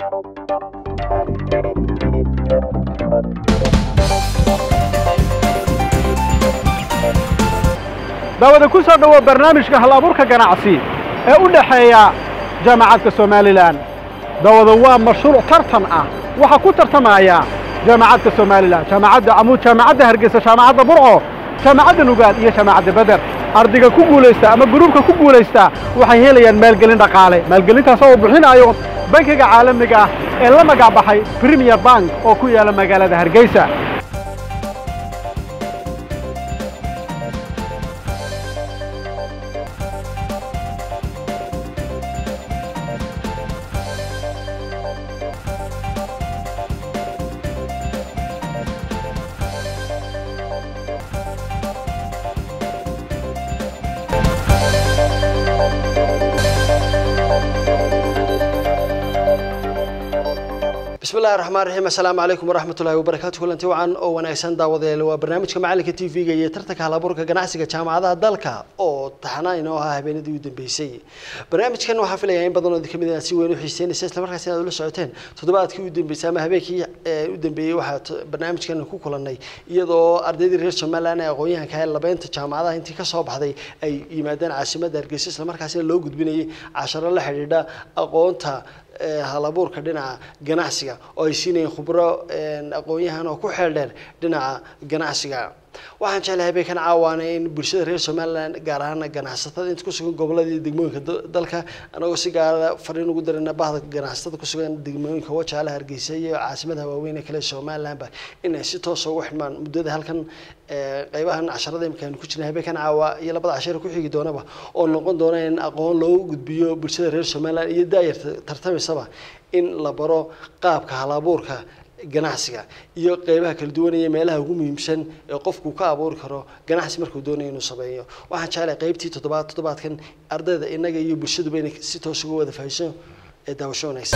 داود كوسا دوا برنامج كهلابورك جناعسي ودحيا جامعة سوماليلاند داود هو مشروع ترتم وحكو ترتمايا جامعة سوماليلاند جامعة عمود جامعة هرقيسة جامعة برعو جامعة نوغاد iyo جامعة بدر ardayga ku guuleysta ama groupka ku guuleysta waxay helayaan maalgelin dhaqaale maalgelintaas oo bixinayo bankiga caalamiga ah ee la magac baxay Premier Bank oo ku yaala magaalada Hargeysa بسم الله الرحمن الرحيم السلام عليكم ورحمة الله وبركاته كل انتوا عن أو وناكسان داود وبرنامج كمعلك تي في جي ترتك على بركة جناحسك جامعة دالكا أو تحناين أو هابين ديودن بيسي برنامج كانوا حفلة يعني بدون ذيك من الناس وين وحسين السيس لما كان ولا ساعتين تدبات كيودن بيسامة هبيك يودن بي واحد برنامج كانوا كوكلناي يدو أرديد الرئيس مالنا قويها كهل لبين تجامعة أنت كصوب هذي أي يمدن عاصمة درجسيس لما كان لو جد بني 10 لحديدا أقوانتها halabuurka dhinaca ganacsiga oo ay siinayeen khubro aqoon-yahan oo ku xeel dheer dhinaca ganacsiga waxaan jeclahay kan caawanay in bulshada reer Soomaaliland gaar ahaan ganacsatada inta ku sugan gobolada degmooyinka dalka anagoo si gaar ah fariin ugu dirana bahda ganacsatada ku sugan degmooyinka Wajaale Hargeysa iyo caasimada waaweyn ee kale Soomaaliland in ay si toos ah ugu xidmaan muddada halkan qaybahan 10 imkaan ku jirnaa habeen kan caawa iyo labada 10 ku xigi doonaba oo noqon doona in aqoon loo gudbiyo bulshada reer Soomaaliland iyo daayirta tartamisaba in la baro qaabka halabuurka ganacsiga iyo qaybaha kala duwan ee meelaha ugu muhiimsan ee qofku ka abuuri karo ganacsi markuu doonayo inuu sameeyo waxaan jeclahay qaybtii toddobaadkan ardayda inaga iyo bulshadu bay si toos ugu wada fahayso ee daawashoonaysa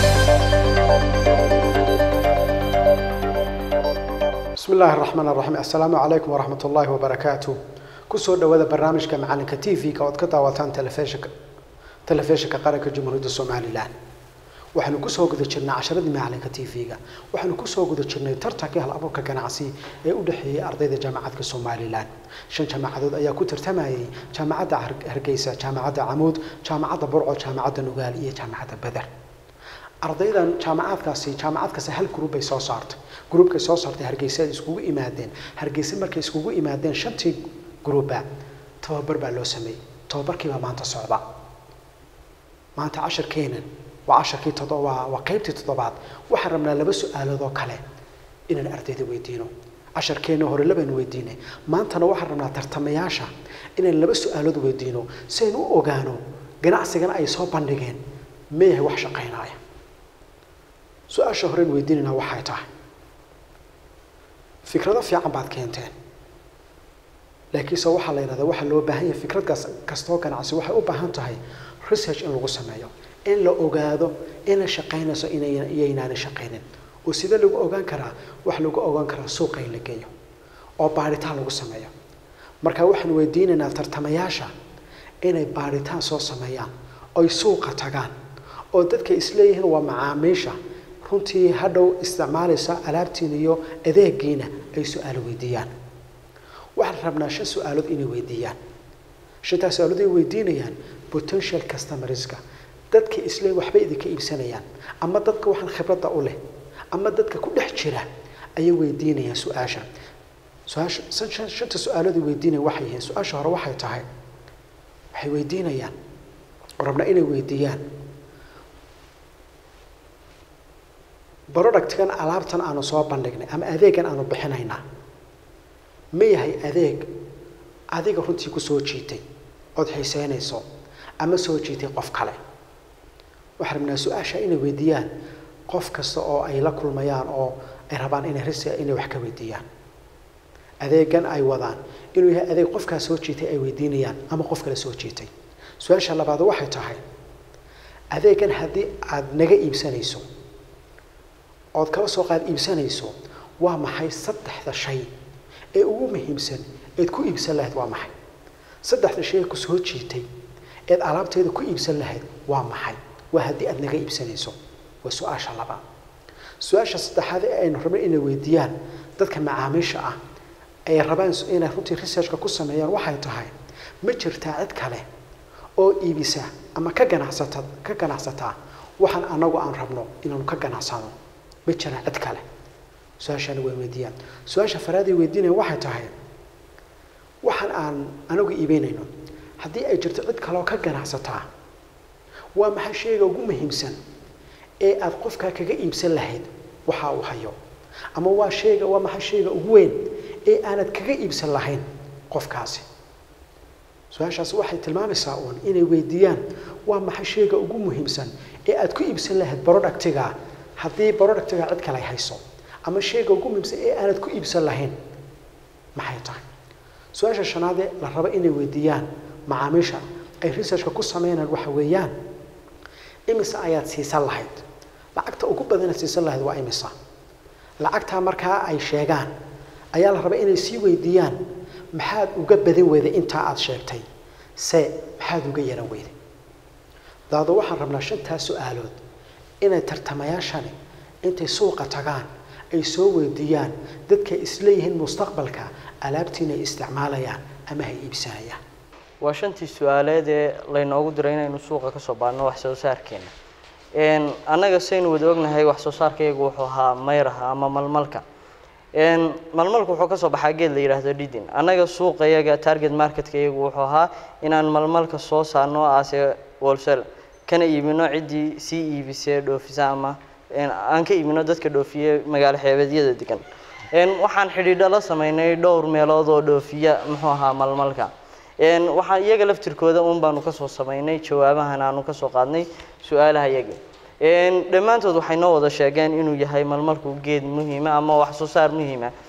بسم الله الرحمن الرحيم السلام عليكم ورحمة الله وبركاته كسر دوّد برنامج كمعلن كتيفي كأوتكتا وطن تلفيشك قارك جمهورية الصوماليلاند waxaanu ku soo guda jirnaa 10 macallinka TV-ga waxaanu ku soo guda jirnay tartanka hal-abuurka ganacsi ee u dhaxeeyay ardayda jaamacadka Soomaaliland 5 jaamacadood ayaa ku tartamayay jaamacadda Hargeysa jaamacadda Amuud jaamacadda Burco jaamacadda Nugaal iyo jaamacadda Badar ardaydan jaamacadkaasi hal group ay soo saartay groupka soo saartay Hargeysa iskugu imaadeen Hargeysa markay iskugu imaadeen 5 groupa tababar baa loo sameeyay tababarkii baa maanta socda maanta 10 keenan وعشرة تضوع وقيمة تضبط وحرمنا لبسوا آلة ذو كله إن الأرض ويدينه 10 كينو هو اللي بنودينه ما أنت نو حرمنا ترتمياشة إن لبسوا آلة ويدينه سينو أوجانو جناح سجن أي صوب بندقين ما هي وحشة قيناية سؤال شهرين ويديننا وحيته فكرة في عم بعد كينتين لكن سوى حلينا ذا وحلو بهاي فكرة كستوك أنا عسوا حقو بهانته هاي research إنه قصة إن لو أوجادو إن شقينا سو إن ينان شقينين وسيدا لو أوجان كرا وحلو أوجان كرا سوق إلى جيو أو باريتان لو سمايا مركا وحنا ودينا نفتر تمياشة إن باريتان سو سمايا أو سوق تجان أو تدك إسليه هو معاميشة كنتي هذا استعمال سا ألابتينيو إذا جينا أي سؤال ويديان وحربنا شو سؤالات إني ويديان شتا سؤالات ويدينيان potential customers dadka isla waxba idinka iibsanayaan ama dadka waxaan khibrada u leh ama dadka ku dhex jira ay weydiinayaan su'aasha shanta su'aalada weydiinay waxay yihiin su'aasha hore waxay tahay waxay weydiinayaan rabna inay weydiiyaan productkan alaabtan aanu soo bandhignay ama adeegan aanu bixinaynaa ma yahay adeeg adiga runtii ku soo jiitay oo xiiseynayso ama soo jiitay qof kale وحرمنا سؤال إنه وديان قف كسر أي لكل ميان أو أي ربان إنه رسالة إنه وحكي وديان هذا جن أي وضعان إنه هذا قف كسوتشيتي أي ودينيان أما قف كسوتشيتي سؤال شاء الله بعد واحد تحين هذا جن هذه عد نجا إبسان يسوع عد كوسو قاد إبسان يسوع وما حي صدح ذا شيء أو مهم سن تكو إبسان له وما حي صدح ذا شيء كسوتشيتي علامته كو إبسان له وما حي وهذه أدنى إبسان يسوع وسؤال شلبا سؤال شصدح هذا أين ربنا إنه ويديان ذاتك معاميش أي ربان إنه رنتي ريسيرش كقصة ميار واحد تهاي مجر تعد كله أو إبسا أما كجناحستا وحن أنا وأن ربنا إنه كجناحسانه مجر عد كله سؤال شنو ويديان سؤال شفرادي ويدينا واحد تهاي وحن أنا وإبينينه هدي أجرت عد كله كجناحستا وما شيء يقوم مهمسن ee aad qofka kaga iibsan lahayd waxa uu hayo ama waa sheega waa maxay sheega ugu weyn ee aanad kaga iibsan lahayn qofkaasi su'aashaas waxay tilmaamaysaa inay weydiiyaan waa maxay sheega ugu muhiimsan ee aad ku iibsan lahayd productiga haddii productiga cid kale hayso ama sheega ugu muhiimsan ee aanad ku iibsan lahayn maxay tahay su'aasha shanaad ee la rabo inay weydiiyaan macaamiisha ay research ku sameeyaan waxa weeyaan imisa ayaad siisan lahayd lacagta ugu badan siisan lahayd waa imisa lacagta markaa ay sheegaan ayaa la rabaa inay sii weydiiyaan maxaad uga badan weyday inta aad sheegtay maxaad uga yaran weyday daado waxaan rabnaa shantaa su'aalood inay tartamayaashani intay suuqa tagaan ay soo weydiiyaan dadka isleeyihiin mustaqbalka alaabtiina isticmaalayaan ama ay iibsanayaan waa shantii su'aaleed ee laynoogu diray inaynu suuqa ka soo baadno wax soo saarkeena annaga saynu wada ognahay wax soo saarkaygu wuxuu ahaa mayraha ama malmalka malmalku wuxuu ka soo baxaa geed la yiraahdo dhidin annaga suuqayaga target marketkayagu wuxuu ahaa inaan malmalka soo saarno aase wholesale kana iibino ciddii sii iibisay dhoofisa ama aan ka iibino dadka dhoofiye magaalo xeebeedyada degan waxaan xidhiidho la sameynay dhowr meelood oo dhoofiya muxuu ahaa malmalka waxaan iyaga laftirkooda baanu ka soo sameynay jawaabahan aanu ka soo qaadnay su'aalaha iyaga dhammaantood waxay noo wada sheegeen inuu yahay malmalku geed muhiim ah ama wax soo saar muhiim ah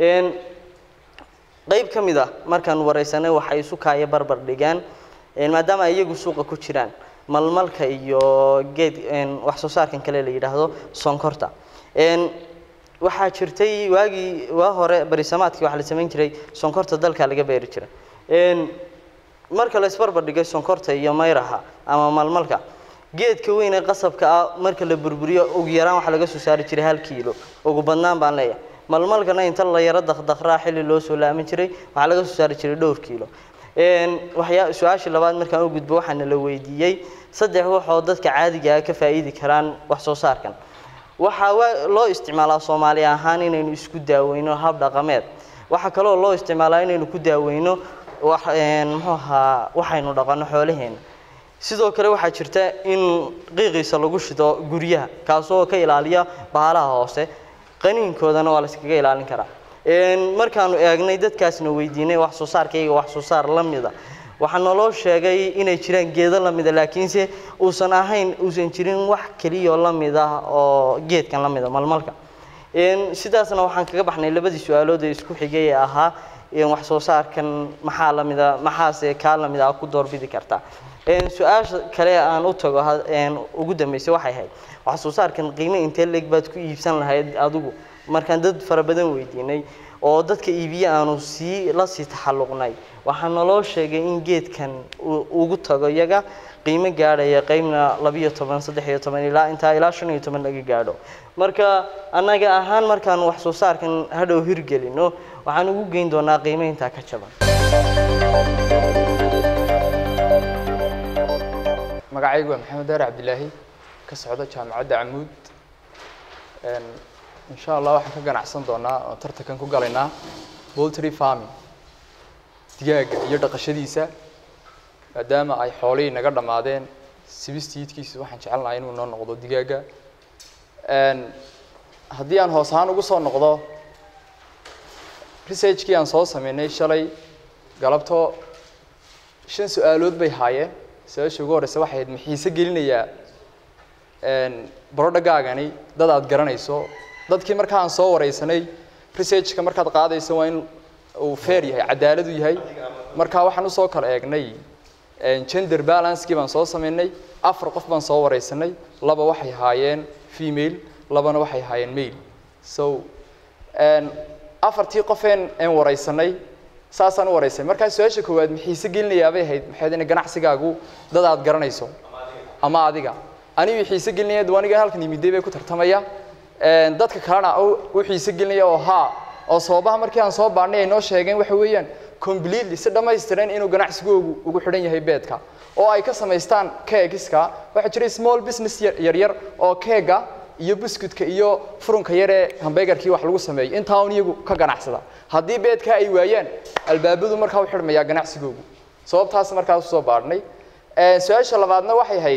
qayb kamid ah markaan wareysanay waxay isu kaaya barbar dhigaan maadaama iyagu suuqa ku jiraan malmalka iyo geed wax soo saarkan kale la yiraahdo sonkorta waxaa jirtay waa hore barisamaadkii waxa la sameyn jiray sonkorta dalka laga beeri jiray marka la isbarbar dhigay sonkorta iyo mayraha ama malmalka geedka weyn ee qasabka ah marka la burburiyo ugu yaraan waxa laga soo saari jiray 1 kiilo ugu badnaan baan leeyahay malmalkana inta la yara daqdaqraa xilli loo soo laamin jiray waxa laga soo saari jiray 2 kiilo su'aasha labaad markaan u gudbo waxaan la weydiiyay saddex waxoo dadka caadiga ah ka faa'iidi karaan wax soo saarkan waxa loo isticmaalaa Soomaali ahaan inaynu isku daaweyno hab dhaqameed waxa kale oo loo isticmaalaa inaynu ku daaweyno waxaynu dhaqano xoolaheena sidoo kale waxa jirta in qiiqiisa lagu shido guriyaha kaasoo ka ilaaliya baalaha hoose qaniinkoodana waa la iskaga ilaalin karaa markaanu eegnay dadkaasna weydiinay wax soo saarkayga wax soo saar la mid ah waxa naloo sheegay inay jiraan geedo la mid ah laakiinse uusan jirin wax kaliya la mid ah oo geedkan la mid ah malmalka sidaasna waxaan kaga baxnay labadii su'aalood ee isku xigay ee ahaa wax soo saarkan maxaa la mid ah maxaase ka la mid ah ku doorbidi kartaa su'aasha kale aan u tago ugu dambeysay waxay ahayd wax soo saarkan qiimo intee leeg baad ku iibsan lahayd adigu markaan dad fara badan weydiinay oo dadka iibiye aanu la sii taxalluqnay waxaa naloo sheegay in geedkan ugu tago iyaga qiimo gaadhaya qaybna 12 13 ilaa inta ilaa 15 laga gaadho marka anaga ahaan markaan wax soo saarkan hadhow hirgelino waxaan ugu geyn doonaa qiimo inta ka jaban magacaygu waa Maxamed Daar Cabdilaahi ka socda jaamacadda Amuud insha Allah waxaan ka ganacsan doonaa oo tartankan ku galaynaa poultry farming digaaga iyo dhaqashadiisa maadaama ay xoolihii naga dhamaadeen sibistiidkiisa waxaan jecelnahay inuu noo noqdo digaaga haddii aan hoos ahaan ugu soo noqdo researchkii aan soo sameynay shalay galabto 5 su'aalood bay haayeen su'aasha ugu horeysa waxay ahayd maxiise gelinayaa barodhagaagani dad aad garanayso dadkii marka aan soo wareysanay researchka markaad qaadayso waa in uu fair yahay cadaalad u yahay marka waxaan u soo kala eegnay gender balance-kii baan soo sameynay 4 qof baan soo wareysanay 2 waxay haayeen female 2na waxay haayeen male so afartii qofeen aan wareysanay saasaan u wareysay marka su'aasha koowaad maxiise gelinayaa bay ahayd maxay inay ganacsigaagu dad aad garanayso ama adiga anigu xiise gelinaya diwaaniga halkan yimiday bay ku tartamaya dadka kalena u xiise gelinaya oo oo sababaha markii aan soo baarnay ay noo sheegeen waxa weeyaan completely si dhammaystiran inuu ganacsigoogu ugu xidhan yahay beedka oo ay ka samaystaan keegiska waxa jira small business yar oo keega iyo biscuitka iyo furunka yar ee hamburgerkii wax lagu sameeyo inta aan iyagu ka ganacsada haddii beedka ay waayaan albaabadu markaa u xidhmaya ganacsigoogu sababtaas markaa soo baarnay su'aasha labaadna waxay ahayd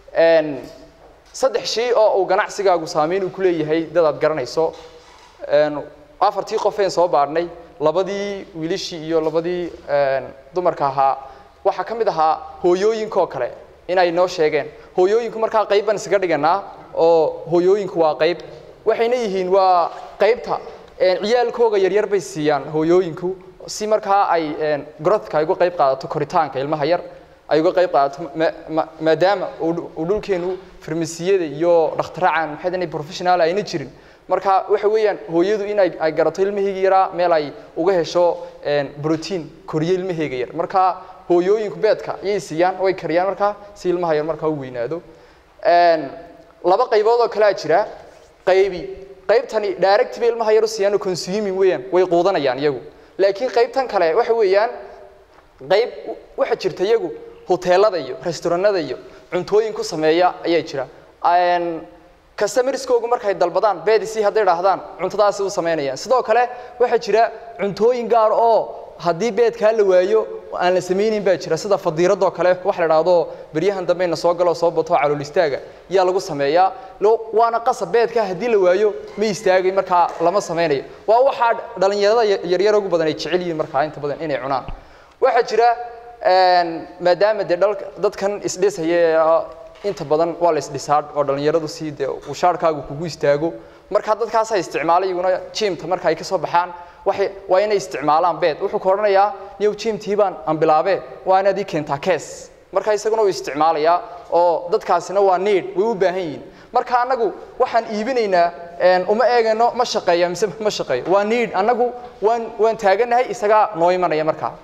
saddex shay oo uu ganacsigaagu saameyn ku leeyahay dad aad garanayso afartii qofeen soo baarnay labadii wiilashii iyo labadii dumarka ahaa waxa kamid ahaa hooyooyinka kale inay noo sheegeen hooyooyinku markaa qayb ban isaga dhiganaa oo hooyooyinku waa qayb waxayna yihiin waa qaybta ciyaalkooga yar bay siiyaan hooyooyinku si markaa ay growthka ay uga qayb qaadato koritaanka ilmaha yar ay uga qayb qaadato maadaama uu dhulkeenu farmasiyada iyo dhakhtaraan maxay professional ayna jirin marka waxa weeyaan hooyadu in ay garato ilmaheega yara meel ay uga hesho protein koriye ilmaheega yar marka hooyooyinku beedka ayay siiyaan way kariyaan marka si ilmaha yar marka uu weynaado laba qaybood oo kala jira qaybtani directly ilmaha yar u siiyaan consuming weeyaan way quudanayaan iyagu laakiin qaybtan kale waxa weeyaan qayb waxa jirta iyagu hoteelada iyo restaurantada iyo cuntooyin ku sameeya ayaa jira customerskoogu markay dalbadaan beedisi haday raahdaan cuntadaas u sameynayaan sidoo kale waxa jira cuntooyin gaar oo haddii beedka la waayo aan la sameeynin baa jira sida fadiirado kale wax la raado bariyahan dambeena soo galo soo bato calool istaaga yaa lagu sameeyaa waana qasab beedka haddii la waayo ma istaagay marka lama sameynayo waa waxa dhalinyarada yar ugu badan ay jecel yihiin marka inta badan inay cunaan waxa jira maadaama dadkan isdhisaya inta badan waa la isdhisaad oo dhalinyaradu siide uu shaarkaagu kugu istaago marka dadkaas ay isticmaalayuna gymta marka ay ka soo baxaan waa inay isticmaalaan beed wuxuu kooranayaa new gymtii baan ambilaabe waa inaad keentaa kees marka isaguna uu isticmaalayaa oo dadkaasina waa need way u baahan yihiin marka anagu waxaan iibinaynaa uma eegano ma shaqeeyo mise ma shaqeeyo waa need anagu waan taaganahay isaga noo imanaya marka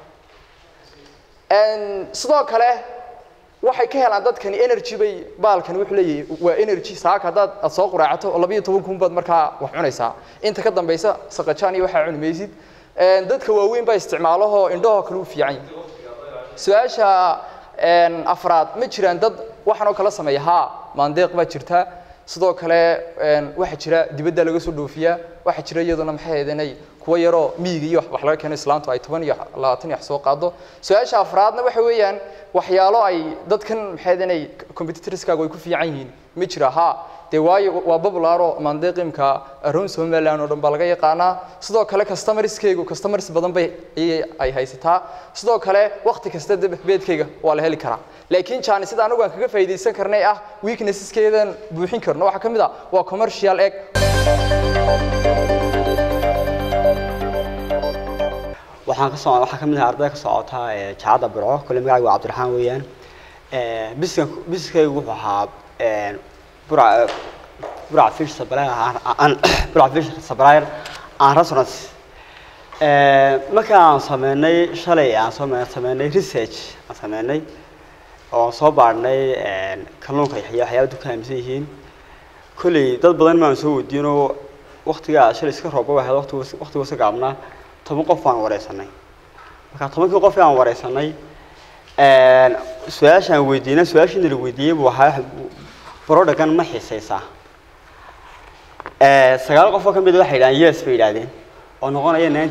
sidoo kale waxay ka helaan dadkani energy bay baalkan wuxuu leeyahay waa energy saaka dad soo quraacato 12 baad markaa wax cunaysaa inta ka dambaysa saqajaan iyo waxa cunmaysid dadka waaweyn baa isticmaalaho indhaha kale u fiican su'aasha afraad ma jiraan dad waxaan oo kala sameeyaa maandeeq baa jirta sidoo kale waxa jira dibadda laga soo dhoofiyaa waxa jira iyaduna maxay ahaydeenay kuwa yaro miyiga iyo wax laga keenay islaantu ay 10 iyo 20 wax soo qaado su'aasha afraadna waxa weeyaan waxyaalo ay dadkan maxay ahaydeenay competitorskaagu ay ku fiican yihiin ma jira de waayo waa babulaaro mandeeqimka aroon Soomaaliland oo dhan baa laga yaqaanaa sidoo kale customers badan bay ay haysataa sidoo kale waqti kasta beedkayga waa la heli karaa laakiin jaan sida anagu aan kaga faa'iideysan karnay weaknesseskeedan buuxin karno waxa kamid ah waa commercial egg waxaan kamid ah arday ka socota jaacada Burco kulli magacaygu waa Cabdiraxmaan weeyaan biskaygu wuxuu ahaa برع فيش سبراير عن رسولات ما كان سمعني شلي عن سمعني ريسيرش عن سمعني أو صبرني كلهم كي حياة دكان مسيحين كل ضد بدن ما نسوي دينه وقت جاء شلي سكر ربوا هذا وقت وسقامنا تمقف عن ورثني ما كان تمقف عن ورثني سؤال شان ودينا سؤال شن اللي وديه وحاح برودة كان ما حسيسه سجال قفوا كم بدو حيلان يس في العادين ونقول أيه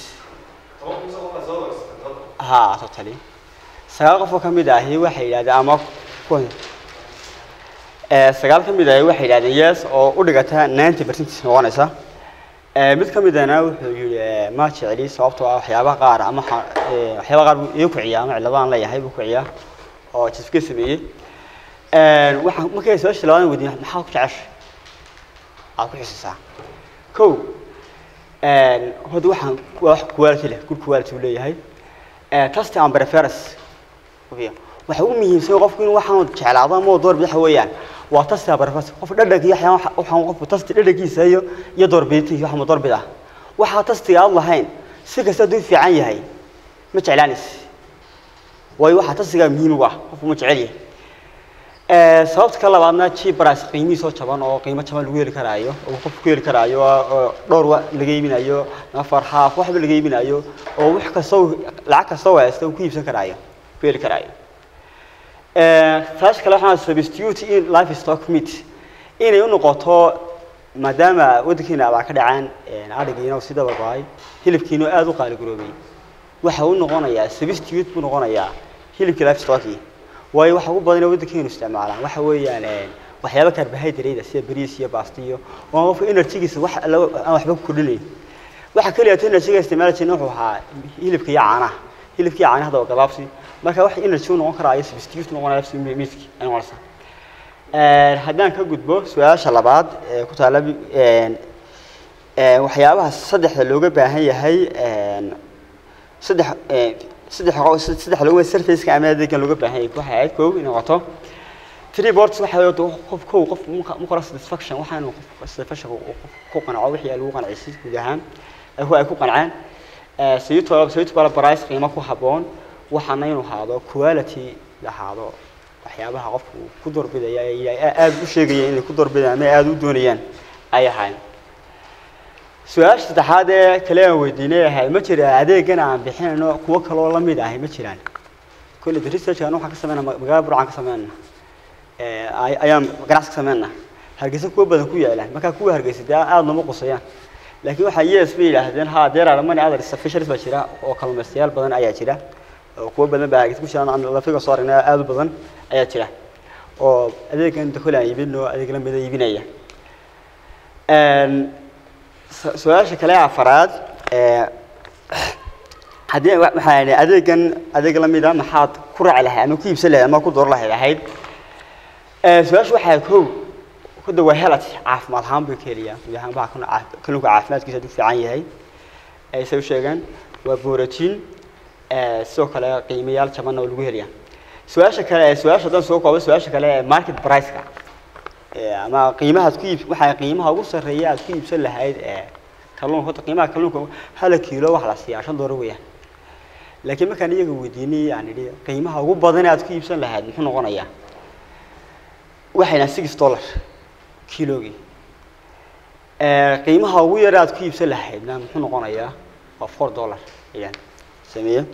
90% ها تطلي سجال قفوا كم بدو هي وحيلان أما كون سجال كم بدو هي وحيلان يس أو أدقتها 90% وانسا مد كم بدو أنا ما تشعلي صوبته حيابا قار أما حيابا قار يوقعيا مع اللبان لا يحيي يوقعيا أو تفكير سبيه waxaan markay soo shilaadan wadiin maxaa ku jeceshay aad ku xisaasaa kow hada waxaan wax quality leh good quality u leeyahay taste and preference waxa ugu muhiimsan qofku inuu waxaan jeclaado ama door bidix weeyaan waa taste and preference qof dhadhankiisa waxaan qofku taste dhadhankiisa iyo door bidix waxa door bidix waxa taste aad lahayn si kasta duu fiican yahay ma jeclaanis way waxa taste muhiim u ah qofku ma jecel yahay sababta kale labaadna cheap price qiimihiisa oo jaban oo qiimo jaban lagu heli karaayo oo qofku ku heli karaayo dhowr laga iibinayo nafar half waxba laga iibinayo oo wax kasta lacag kasta oo haysta ku iibsan karaayo ku heli karaayo taas kale waxaan substitute in livestock meat inay u noqoto maadaama waddankeena ay ka dhacaan arigiina sida baabay hilibkiina aad u qaali garoobay waxa uu noqonayaa substitute buu noqonayaa hilibka livestock way waxa ugu badan waddankeenu isticmaalaan waxa weeyaan waxyaabo carbohydrate sida bariis iyo baasto iyo oo qof energy-giisa wax aan waxba ku kordhinayn waxa kaliya tan energy-ga isticmaalaya wuxuu ahaa hilibka iyo caanaha hada gabaabsi marka wax energy u noqon karaa substitute noqonaya miiski aan warsan haddaan ka gudbo su'aasha labaad ku taala waxyaabaha saddexda looga baahan yahay saddex looga surface-ka ama adeeggan looga baahan yahay waxa ay koob in wato three boards waxa ay qof muqara satisfaction waxa uu qof satisfaction ku qanaco wixii lagu qanacay guud ahaan ay ku qancaan sayidoo price qiimo ku haboon waxaana inuu haado quality lahaado waxyaabaha qofku ku doorbidaya aad u sheegaya inay ku doorbidaan ama aad u doonayaan ay ahaan su'aasha saddexaad ee kale aan weydiinayahay ma jira adeegan aan bixinayno kuwa kale oo la mid ah ma jiraan kulli research-kan waxaan ka sameynaa magaalada Burcaan ka sameynaa ayaan ganacsi ka sameynaa hargeysa kuwa badan ku yaalaan marka kuwa hargeysa aad nama qosayaan laakiin waxa ESP yiraahdeen ha deerar money other specialist ba jira oo kalluumaystayaal badan ayaa jira oo kuwa badan baa hargeysa ku jiraan aan la figa soo aragnaa aad u badan ayaa jira oo adeegan dadka iibino adeeg la mid iibinaya su'aasha kale afraad haddii waxaan adeeg la mid ah maxaad ku raaci lahayd ama ku iibsan lahayd ama ku door lahayd su'aashu waxay ku dawaa helad caafimaad ahaan bay keenayaan gudahaan waxa kuna kalluunka caafimaadkiisa u fiican yahay ay soo sheegaan waa borotiin sidoo kale qiimayaal jaban oo lagu helayaa su'aasha dan soo koobo su'aasha kale market price-ka ama qiimaha waxa qiimaha ugu sareeya aad ku iibsan lahayd kalluunka qiimaha kalluunka hal kiilo wax la siiyaa $5 weeyaan laakiin markaan iyaga weydiinay yani qiimaha ugu badan aad ku iibsan lahayd muxuu noqonayaa waxayna $6 kiilogii qiimaha ugu yar aad ku iibsan lahaydna muxuu noqonayaa waa $4 ayaan sameeyay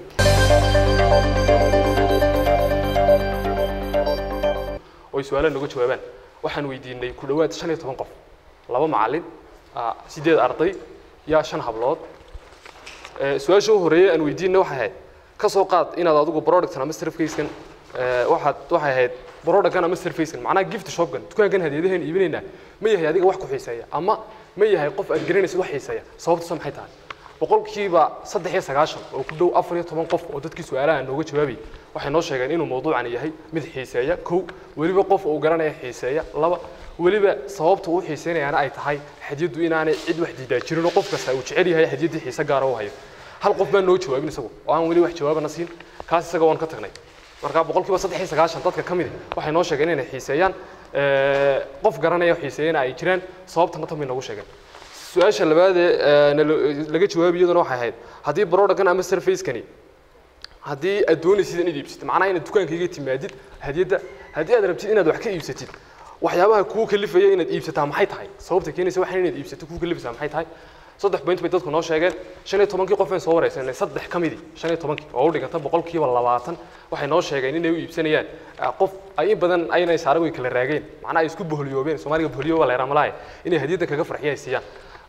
oo su'aalaha nagu jawaabaan waxaan weydiinay ku dhawaad 15 qof laba macallin 8 arday ya 5 hablood su'aasha horeeyay aan weydiinay waxa ahayd ka soo qaad inaad adigu product ama surface-kan waxay ahayd product-kan ama surface-kan macnaha gift shop-kan dukaankan hadiyadahan iibinayna ma yahay adiga wax ku xiiseeya ama ma yahay qof aad garanaysid wax xiiseeya sababtu maxay tahay boqolkiiba 93 oo ku dhow 14 qof oo dadkii su'aalaha nooga jawaabay waxay noo sheegeen inuu mowduucan yahay mid xiiseeya kow waliba qof oo garanaya xiiseeya laba waliba sababta uu xiiseenayana ay tahay hadiyadu inaanay cid wax diidaa jirin oo qof kasta uu jecel yahay hadiyadii xiise gaar ah oo hayo hal qof baan noo jawaabin isagu oo aan wali wax jawaabana siin kaas isaga waan ka tagnay marka boqolkiiba 93 dadka kamid waxay noo sheegeen inay xiiseeyaan qof garanaya xiiseeyana ay jiraan sababtana tan bay noogu sheegeen su'aasha labaad laga jawaabiyaduna waxay ahayd haddii product-kan ama surface-kani haddii aad doonaysid inaad iibsatid macnaha inaad dukaankayga timaadid hadiyada haddii aad rabtid inaad wax ka iibsatid waxyaabaha kuu kalifaya inaad iibsataa maxay tahay sababta keenaysa waxa inaad iibsato kuu kalifaysaa maxay tahay 3 point bay dadku noo sheegeen 15 qof aan soo wareysanay 3 kamidi 15 oo u dhiganta 20% waxay noo sheegeen inay u iibsanayaan qof ay in badan ayna saaragu kala raageen macnaha ay isku boholiyoobeen Soomaaliga boholiyo waa la yaraamalaay inay hadiyada kaga farxiyaysiiyaan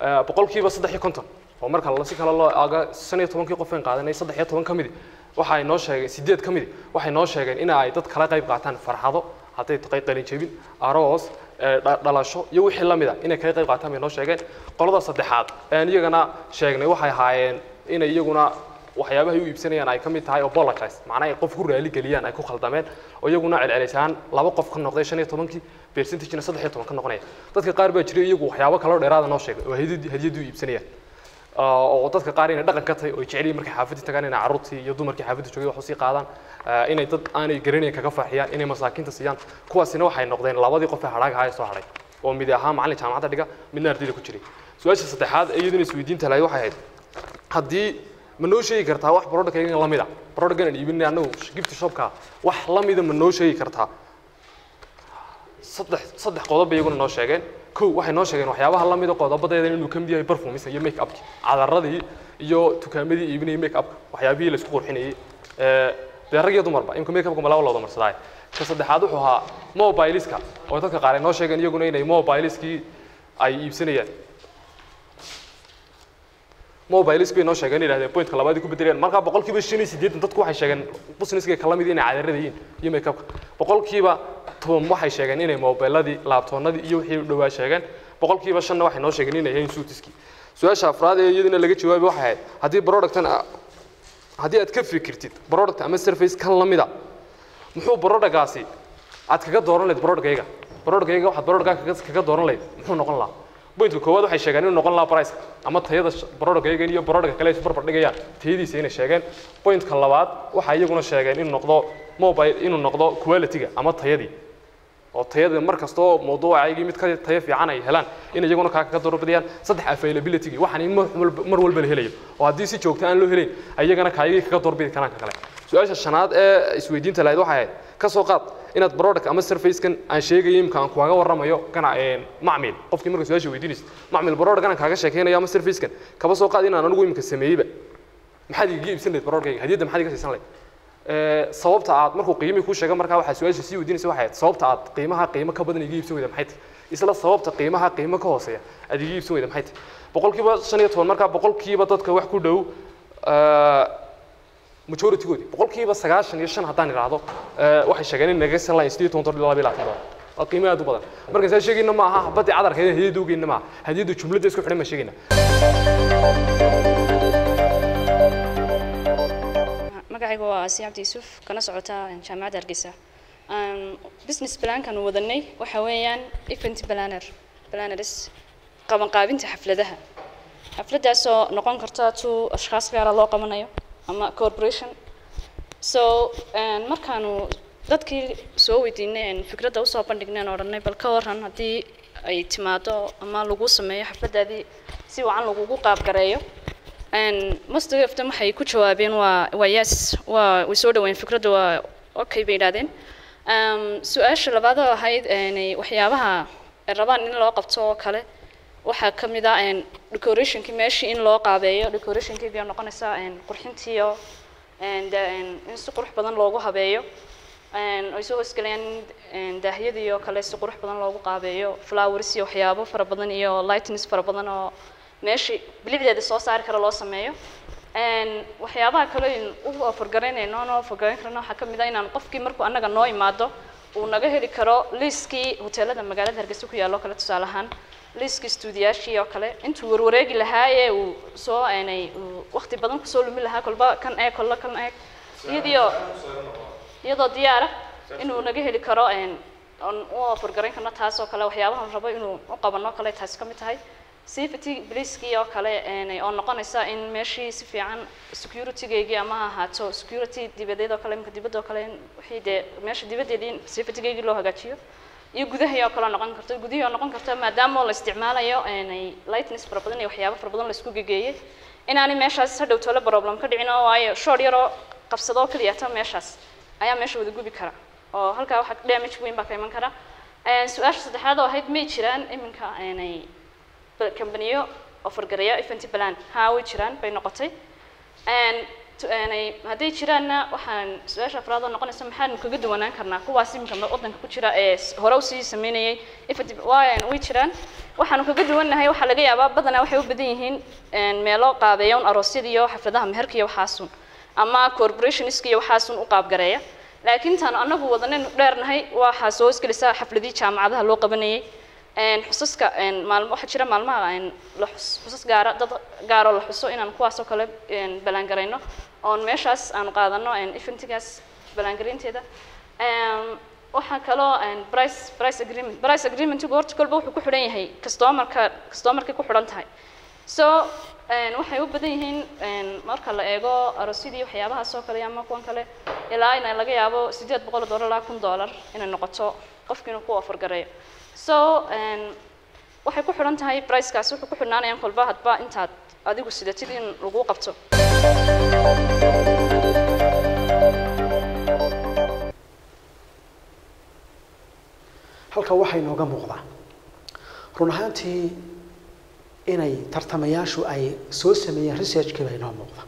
350 oo marka la si kala loo aaga 15 qof aan qaadanay 13 kamidi waxay noo sheegeen 8 kamidi waxay noo sheegeen in ay dad kala qayb qaataan farxado haday taqay qalin jabin aroos dhalasho iyo wixii la mid ah inay ka qayb qaataan noo sheegeen qolada saddexaad aan iyagana sheegnay waxay haayeen in iyaguna waxyaabaha ay u iibsanayaan ay kamid tahay apologize macnaha qof ku raali galiyaan ay ku khaldameen oo iyaguna celcelisaan laba qof ka noqday 15%-na 13 ka noqonaya dadka qaar baa jiray iyagu waxyaabo kale oo dheeraad ah noo sheegay oo hadiyadu u iibsanayaan oo dadka qaar inay dhaqan ka tahay oo jecel markay xaafadda tagaan inay carruurtii iyo dumarkii xaafadda joogay wax u sii qaadaan inay dad aanay garaneyn kaga farxiyaan inay masaakiinta siiyaan kuwaasina waxay noqdeen labadii qof ee hadhaaga ahaa soo hadhay oo mid ahaan macallin jaamacadda dhiga midna ardayda ku jiray su'aasha saddexaad iyaduna isweydiinta lahayd waxay ahayd haddii ma noo sheegi kartaa wax product-kan la mid ah product-kan aan iibinay annagu gift shop-ka wax la mid ah ma noo sheegi kartaa saddex qodob bay iyaguna noo sheegeen kow waxay noo sheegeen waxyaabaha la mid ah qodobadeeda inuu ka mid yahay perfumes iyo make up cadaradii iyo tukaamadii iibinayay make up waxyaabihii la isku qurxinayay dee rag iyo dumarba imka make upka malaa looda marsaday ka saddexaad wuxuu ahaa mobileska oo dadka qaar ay noo sheegeen iyaguna inay mobileskii ay iibsanayaan mobiles bay noo sheegeen inay point-ka labaad ku bedelayaan marka boqolkiiba 85 dadku waxay sheegeen businesska kala mid inay cadarada yihiin iyo make up boqolkiiba 10 waxay sheegeen inay mobiladii laptopnadii iyo wixii u dhawaa sheegeen boqolkiiba 5 waxay noo sheegeen inay yihiin suutiski su'aasha afraad ee iyadina laga jawaabay waxay ahayd haddii productan haddii aad ka fikirtid product ama service kan la mid ah muxuu productgaasi aad kaga dooran lahayd productgayga waxaad productgaaga kaga dooran lahayd muxuu noqon lahaa point koowaad waxay sheegeen inuu noqon lahaa price ama tayada productgayga iyo productka kale isku barbar dhigayaan tayadiisa inay sheegeen point-ka labaad waxa iyaguna sheegeen inuu noqdo mobile inuu noqdo quality-ga ama tayadii oo tayada markasta oo mawduucaygii mid ka tayo fiican ay helaan in iyaguna kaga doorbidayaan saddex availability waxaan in mar walba la helayo oo haddii si joogto aan loo helayn ayagana kaayay kaga doorbidi karaan kale su'aasha shanaad ee isweydiinta lahayd waxay ka soo qaad inaad product ama service-kan aan sheegay imka aan kuuga warramayo kana macmiil qofkii marka su'aasha weydiinaysa macmiil product-kan kaaga sheekeynayo ama service-kan kaba soo qaad inaan anigu imka sameeyba maxaad iga iibsan lahayd product-kayga hadiyada maxaad iga siisan lahayd sababta aad markuu qiimo ku sheego marka waxa su'aasha si weydiinaysa waxay sababta aad qiimo ka badan iga iibsan weyda maxay tahay isla sababta qiimo ka hooseeya aad iga iibsan weyda maxay tahay boqolkiiba 15 marka boqolkiiba dadka wax ku dhow majority-goodi boqolkiiba 95 haddaan iraahdo waxay sheegeen in naga san lahayn $8.22 waa qiimo aad u badan marka saa sheegayna ma aha badii cadarkeeda hadiyada ugeena ma hadiyada jumlada isku xidhan ma sheegayna magacaygu waa Asi Cabdi Yuusuf kana socota jaamacadda Hargeysa business plan-kan wadanay waxa weeyaan event planners qabanqaabinta xafladaas oo noqon karta ashkhas gaar ah loo qabanayo ama corporation so markaanu dadkii soo weydiinay fikradda u soo bandhignay oo dhanay bal ka waran haddii ay timaado ama lagu sameeyo xafladaadii si wacan lagu qaab gareeyo most of them waxay ku jawaabeen waa yes way soo dhaweyn fikradda waa okay bay yiraahdeen su'aasha labaad oo ahayd waxyaabaha rabaan in loo qabto kale waxaa ka mid ah decoration-kii meeshii in loo qaabeeyo decoration-kii bay noqonaysaa qurxintii iyo in si qurux badan loogu habeeyo ay soo hoosgalayaan daahiyadii iyo kale si qurux badan loogu qaabeeyo flowers iyo waxyaabo fara badan iyo lightness fara badan oo meeshii bilicdeeda soo saari kara loo sameeyo waxyaabaha kale u forgareynayno waxaa ka mid ah inaan qofkii markuu annaga noo imaado uu naga heli karo liiskii hoteelada magaalada Hargeysa ku yaalo kale tusaale ahaan liiskii stuudiyaashii oo kale intuu warwareegi lahaa ee uu soo waqti badan ku soo lumi lahaa kolba kan iyadoo diyaar ah inuu naga heli karo oo forgareyn karna taas oo kale waxyaabaha rabo inuu u qabano kale taas ka mid tahay safety police-kii oo kale oo noqonaysa in meeshii si fiican security-geygii ama ahaato security dibadeed oo kale imka dibadda oo kale wixii dee meesha dibadeedii safety-geygii loo hagaajiyo iyo gudahii oo kale noqon karta maadaama la isticmaalayo lightness fara badan iyo waxyaabo fara badan la isku gegeeyay inaanay meeshaas hadhow tole problem ka dhicin oo waayo short yaroo qabsado kaliya ta meeshaas ayaa meesha wada gubi kara oo halkaa waxa damage weyn baa ka iman kara su'aasha saddexaad oo ahayd ma jiraan iminka company-yo offer gareeya event plan way jiraan bay noqotay hadday jiraanna waxaan su'aasha afraad oo noqonaysa maxaan kaga duwanaan karnaa kuwaas iminka wadanka ku jira ee hore u sii sameynayay way jiraan waxaan kaga duwannahay waxa laga yaabaa badanaa waxay u badan yihiin meelo qaabeeyo aroosyada iyo xafladaha meherka iyo waxaasun ama corporationska iyo waxaasun u qaab gareeya laakiin tan anagu wadanin dheernahay waxa soo isgalisa xafladii jaamacadaha loo qabanayay xusuuska waxa jira maalmaha xusuus gaar oo la xuso inaan kuwaas oo kale balan gareyno oo meeshaas aan qaadano eventigaas balan gareynteeda waxa kale oo price agreement horta kolba wuxuu ku xidhan yahay customerka ku xidhan tahay so waxay u badan yihiin marka la eego aroosyadii waxyaabahaas oo kale ama kuwan kale ilaa in laga yaabo $800 ilaa $1,000 inay noqoto qofkiina ku offer gareeyo so waxay ku xidhan tahay price-kaas wuxuu ku xidhnaanayaan kolba hadba intaad adigu sidatid in lagu qabto halka halka waxay nooga muuqdaa run ahaantii inay tartamayaashu ay soo sameeyeen researchkii bay noo muuqda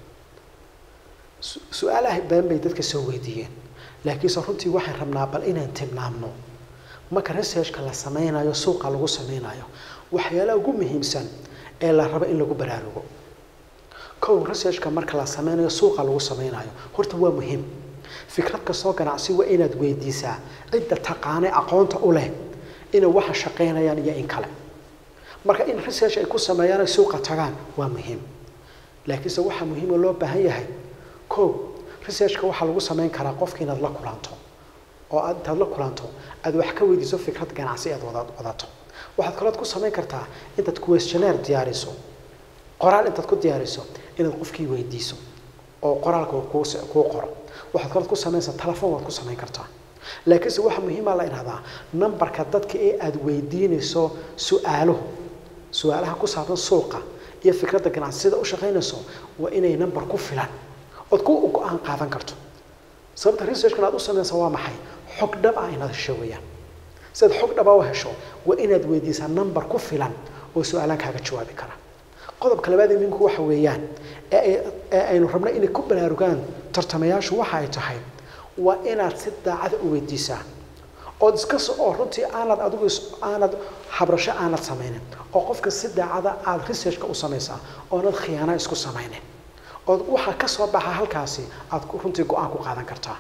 su-aalaha badan bay dadka soo weydiiyeen laakiinse runtii waxaan rabnaa bal inaan tilmaamno marka researchka la sameynayo suuqa lagu sameynayo waxyaalaha ugu muhiimsan ee la rabo in lagu baraarugo kow researchka marka la sameynayo suuqa lagu sameynayo horta waa muhiim fikrad kastoo ganacsi waa inaad weydiisaa cidda taqaanay aqoonta u leh inay waxa shaqeynayaan iyo in kale marka in research ay ku sameeyaan suuqa tagaan waa muhiim laakiinse waxa muhiim oo loo baahan yahay kow researchka waxa lagu sameyn karaa qofka inaad la kulanto oo aad la kulanto aad wax ka weydiiso fikrad ganacsi aad wadato waxaad kale ku sameyn kartaa intaad questionnaire diyaariso qoraal intaad ku diyaariso inaad qofkii weydiiso oo qoraalka ku qoro waxaad kale ku sameynaysaa telefoon waad ku sameyn kartaa laakiinse waxa muhiim ah la yiraahdaa numberka dadka ee aad weydiinayso su'aalaha ku saabsan suuqa iyo fikradda ganacsiyada u shaqeynayso waa inay number ku filan oo ku go'aan qaadan karto sababta researchka aad u sameynaysaa waa maxay xog dhab ah inaad hesho weeyaan sida xog dhab ah u hesho waa inaad weydiisaa number ku filan oo su'aalahan kaaga jawaabi kara qodobka labaad ee muhiimku waxa weeyaan aynu rabno inay ku baraarugaan tartamayaashu waxa ay tahay waa inaad si daacad u weydiisaa oo iska soo runtii aanad habrasho aanad sameynin oo qofka si daacad aad researchka u sameysaa oo aanad khiyaano isku sameynin oo waxa ka soo baxa halkaasi aad runtii go'aan ku qaadan kartaa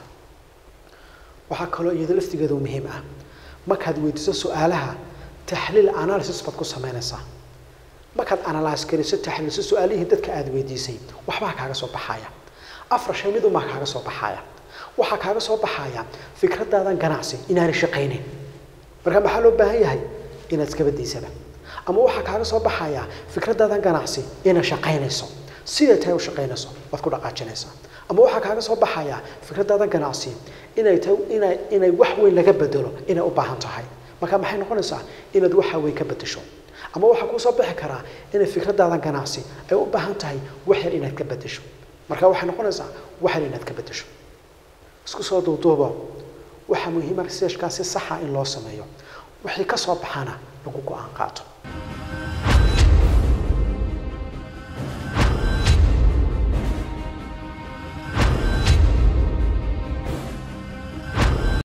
waxa kale oo iyada laftigeedu muhiim ah markaad weydiiso su'aalaha taxliil analysis baad ku sameynaysaa markaad analyze kariso taxliiliso su'aalihii dadka aad weydiisay waxba kaaga soo baxaya afar shay mid uma kaaga soo baxaya waxa kaaga soo baxaya fikradaadan ganacsi inaanay shaqeynin marka maxaa loo baahan yahay inaad iska badiisaba ama waxa kaaga soo baxaya fikradaadan ganacsi inay shaqeynayso sida tahay u shaqeynayso waad ku dhaqaajinaysaa ama waxa kaaga soo baxaya fikradaadan ganacsi inay wax weyn laga bedelo inay u baahan tahay marka maxay noqonaysaa inaad waxa weyn ka bedesho ama waxa ku soo bixi karaa inay fikradaadan ganacsi ay u baahan tahay wax yar inaad ka bedesho marka waxay noqonaysaa wax yar inaad ka bedesho isku soo duuduubo waxa muhiim ah researchkaasi sax ah in loo sameeyo wixii ka soo baxana lagu go'aan qaato